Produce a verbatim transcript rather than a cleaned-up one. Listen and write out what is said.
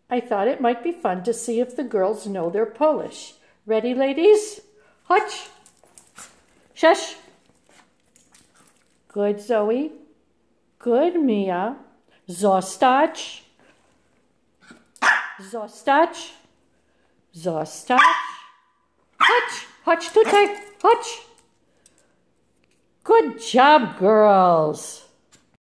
I thought it might be fun to see if the girls know their Polish. Ready, ladies? Hutch. Shush. Good, Zoe. Good, Mia. Zostać. Zostać. Zostać. Hutch. Hutch tutaj. Hutch. Good job, girls.